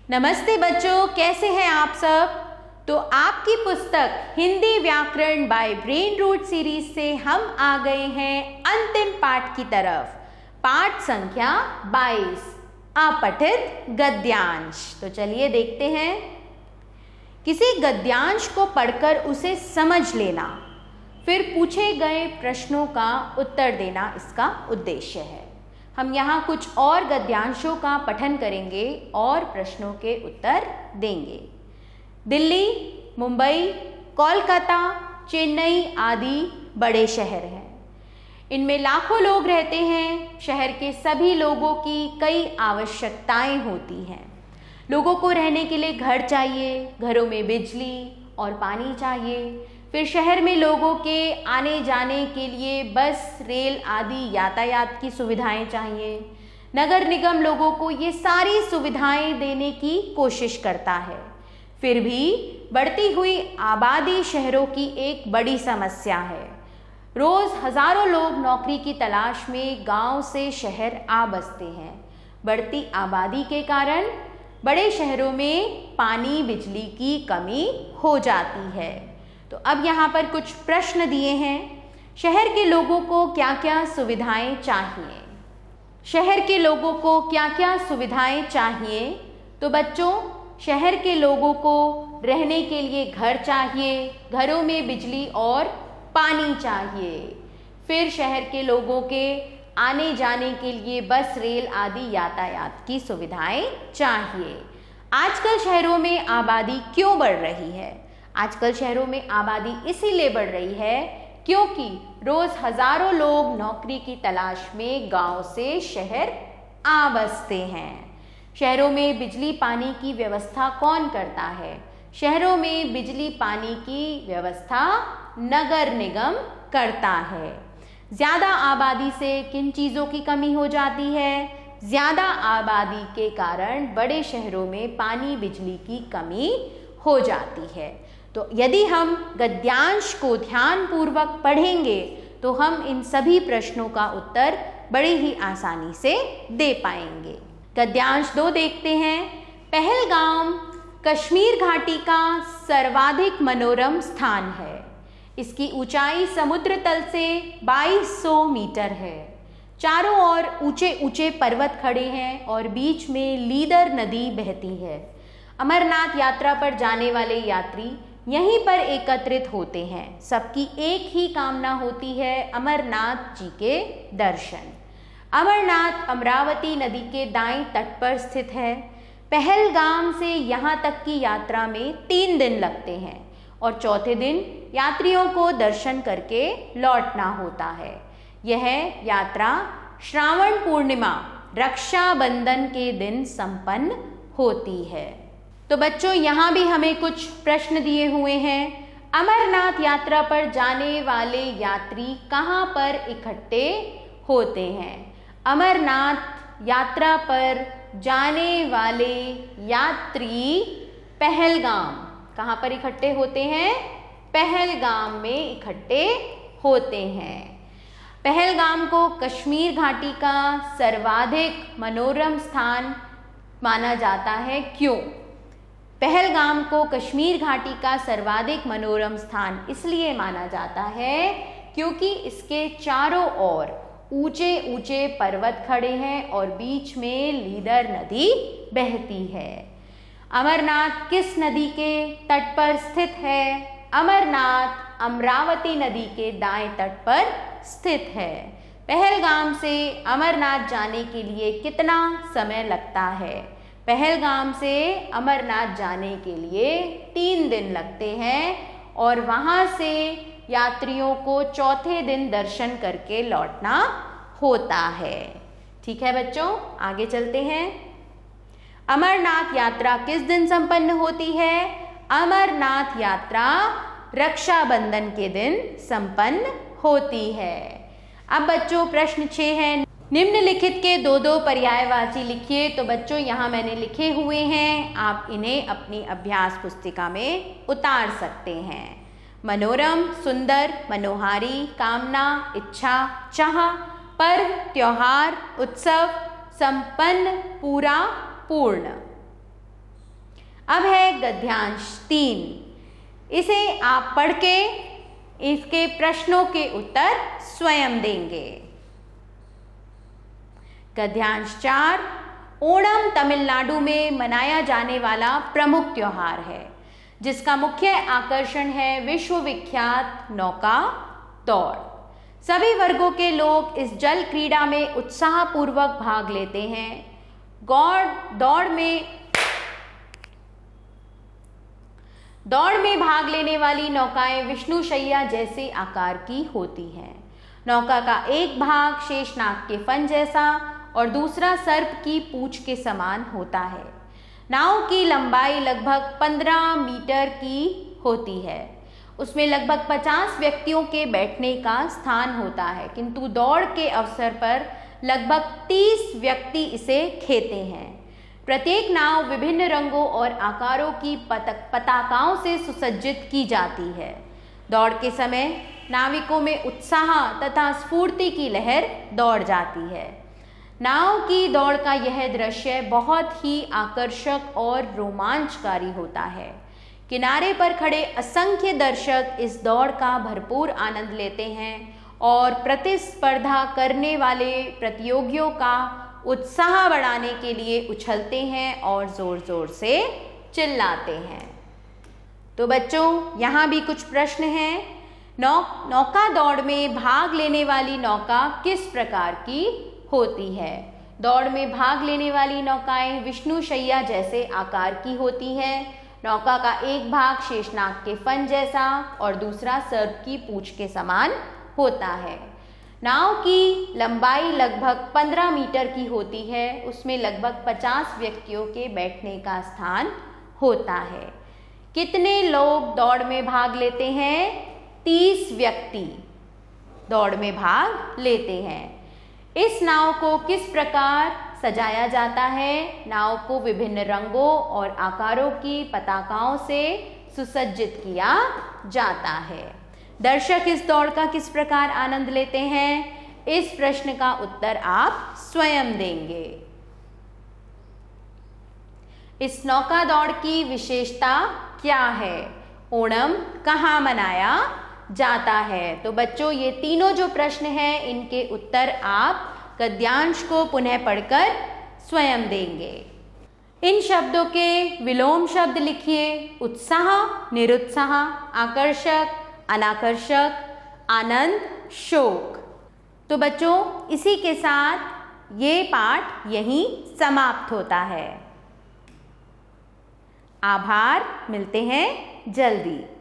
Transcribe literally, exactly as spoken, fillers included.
नमस्ते बच्चों, कैसे हैं आप सब। तो आपकी पुस्तक हिंदी व्याकरण बाय ब्रेन रूट सीरीज से हम आ गए हैं अंतिम पाठ की तरफ। पाठ संख्या बाईस, अपठित गद्यांश। तो चलिए देखते हैं। किसी गद्यांश को पढ़कर उसे समझ लेना, फिर पूछे गए प्रश्नों का उत्तर देना इसका उद्देश्य है। हम यहाँ कुछ और गद्यांशों का पठन करेंगे और प्रश्नों के उत्तर देंगे। दिल्ली, मुंबई, कोलकाता, चेन्नई आदि बड़े शहर हैं। इनमें लाखों लोग रहते हैं। शहर के सभी लोगों की कई आवश्यकताएं होती हैं। लोगों को रहने के लिए घर चाहिए, घरों में बिजली और पानी चाहिए। फिर शहर में लोगों के आने जाने के लिए बस, रेल आदि यातायात की सुविधाएं चाहिए। नगर निगम लोगों को ये सारी सुविधाएं देने की कोशिश करता है। फिर भी बढ़ती हुई आबादी शहरों की एक बड़ी समस्या है। रोज हजारों लोग नौकरी की तलाश में गांव से शहर आ बसते हैं। बढ़ती आबादी के कारण बड़े शहरों में पानी, बिजली की कमी हो जाती है। तो अब यहाँ पर कुछ प्रश्न दिए हैं। शहर के लोगों को क्या क्या सुविधाएं चाहिए? शहर के लोगों को क्या क्या सुविधाएं चाहिए? तो बच्चों, शहर के लोगों को रहने के लिए घर चाहिए, घरों में बिजली और पानी चाहिए। फिर शहर के लोगों के आने जाने के लिए बस, रेल आदि यातायात की सुविधाएं चाहिए। आजकल शहरों में आबादी क्यों बढ़ रही है? आजकल शहरों में आबादी इसीलिए बढ़ रही है क्योंकि रोज हजारों लोग नौकरी की तलाश में गांव से शहर आ बसते हैं। शहरों में बिजली पानी की व्यवस्था कौन करता है? शहरों में बिजली पानी की व्यवस्था नगर निगम करता है। ज्यादा आबादी से किन चीज़ों की कमी हो जाती है? ज्यादा आबादी के कारण बड़े शहरों में पानी, बिजली की कमी हो जाती है। तो यदि हम गद्यांश को ध्यानपूर्वक पढ़ेंगे तो हम इन सभी प्रश्नों का उत्तर बड़ी ही आसानी से दे पाएंगे। गद्यांश दो देखते हैं। पहलगाम कश्मीर घाटी का सर्वाधिक मनोरम स्थान है। इसकी ऊंचाई समुद्र तल से बाईस सौ मीटर है। चारों ओर ऊंचे ऊंचे पर्वत खड़े हैं और बीच में लीदर नदी बहती है। अमरनाथ यात्रा पर जाने वाले यात्री यहीं पर एकत्रित होते हैं। सबकी एक ही कामना होती है, अमरनाथ जी के दर्शन। अमरनाथ अमरावती नदी के दाईं तट पर स्थित है। पहलगाम से यहाँ तक की यात्रा में तीन दिन लगते हैं और चौथे दिन यात्रियों को दर्शन करके लौटना होता है। यह यात्रा श्रावण पूर्णिमा, रक्षाबंधन के दिन संपन्न होती है। तो बच्चों, यहाँ भी हमें कुछ प्रश्न दिए हुए हैं। अमरनाथ यात्रा पर जाने वाले यात्री कहाँ पर इकट्ठे होते हैं? अमरनाथ यात्रा पर जाने वाले यात्री पहलगाम, कहाँ पर इकट्ठे होते हैं? पहलगाम में इकट्ठे होते हैं। पहलगाम को कश्मीर घाटी का सर्वाधिक मनोरम स्थान माना जाता है। क्यों? पहलगाम को कश्मीर घाटी का सर्वाधिक मनोरम स्थान इसलिए माना जाता है क्योंकि इसके चारों ओर ऊंचे ऊंचे पर्वत खड़े हैं और बीच में लीदर नदी बहती है। अमरनाथ किस नदी के तट पर स्थित है? अमरनाथ अमरावती नदी के दाएं तट पर स्थित है। पहलगाम से अमरनाथ जाने के लिए कितना समय लगता है? पहलगाम से अमरनाथ जाने के लिए तीन दिन लगते हैं और वहाँ से यात्रियों को चौथे दिन दर्शन करके लौटना होता है। ठीक है बच्चों, आगे चलते हैं। अमरनाथ यात्रा किस दिन संपन्न होती है? अमरनाथ यात्रा रक्षाबंधन के दिन संपन्न होती है। अब बच्चों, प्रश्न छः है। निम्नलिखित के दो दो पर्यायवाची लिखिए। तो बच्चों, यहाँ मैंने लिखे हुए हैं, आप इन्हें अपनी अभ्यास पुस्तिका में उतार सकते हैं। मनोरम, सुंदर, मनोहारी, कामना, इच्छा, चाह, पर्व, त्योहार, उत्सव, संपन्न, पूरा, पूर्ण। अब है गद्यांश तीन। इसे आप पढ़ के इसके प्रश्नों के उत्तर स्वयं देंगे। गद्यांश चार। ओणम तमिलनाडु में मनाया जाने वाला प्रमुख त्योहार है, जिसका मुख्य आकर्षण है विश्व विख्यात नौका दौड़। सभी वर्गों के लोग इस जल क्रीड़ा में उत्साहपूर्वक भाग लेते हैं। गौड़ दौड़ में दौड़ में भाग लेने वाली नौकाएं विष्णुशैया जैसे आकार की होती हैं। नौका का एक भाग शेषनाग के फन जैसा और दूसरा सर्प की पूंछ के समान होता है। नाव की लंबाई लगभग पंद्रह मीटर की होती है। उसमें लगभग पचास व्यक्तियों के बैठने का स्थान होता है, किंतु दौड़ के अवसर पर लगभग तीस व्यक्ति इसे खेते हैं। प्रत्येक नाव विभिन्न रंगों और आकारों की पतक पताकाओं से सुसज्जित की जाती है। दौड़ के समय नाविकों में उत्साह तथा स्फूर्ति की लहर दौड़ जाती है। नाव की दौड़ का यह दृश्य बहुत ही आकर्षक और रोमांचकारी होता है। किनारे पर खड़े असंख्य दर्शक इस दौड़ का भरपूर आनंद लेते हैं और प्रतिस्पर्धा करने वाले प्रतियोगियों का उत्साह बढ़ाने के लिए उछलते हैं और जोर जोर से चिल्लाते हैं। तो बच्चों, यहाँ भी कुछ प्रश्न हैं। नौ नौका दौड़ में भाग लेने वाली नौका किस प्रकार की होती है? दौड़ में भाग लेने वाली नौकाएं विष्णुशैया जैसे आकार की होती हैं। नौका का एक भाग शेषनाग के फन जैसा और दूसरा सर्प की पूंछ के समान होता है। नाव की लंबाई लगभग पंद्रह मीटर की होती है। उसमें लगभग पचास व्यक्तियों के बैठने का स्थान होता है। कितने लोग दौड़ में भाग लेते हैं? तीस व्यक्ति दौड़ में भाग लेते हैं। इस नाव को किस प्रकार सजाया जाता है? नाव को विभिन्न रंगों और आकारों की पताकाओं से सुसज्जित किया जाता है। दर्शक इस दौड़ का किस प्रकार आनंद लेते हैं? इस प्रश्न का उत्तर आप स्वयं देंगे। इस नौका दौड़ की विशेषता क्या है? ओणम कहाँ मनाया जाता है? तो बच्चों, ये तीनों जो प्रश्न हैं इनके उत्तर आप गद्यांश को पुनः पढ़कर स्वयं देंगे। इन शब्दों के विलोम शब्द लिखिए। उत्साह, निरुत्साह, आकर्षक, अनाकर्षक, आनंद, शोक। तो बच्चों, इसी के साथ ये पाठ यहीं समाप्त होता है। आभार, मिलते हैं जल्दी।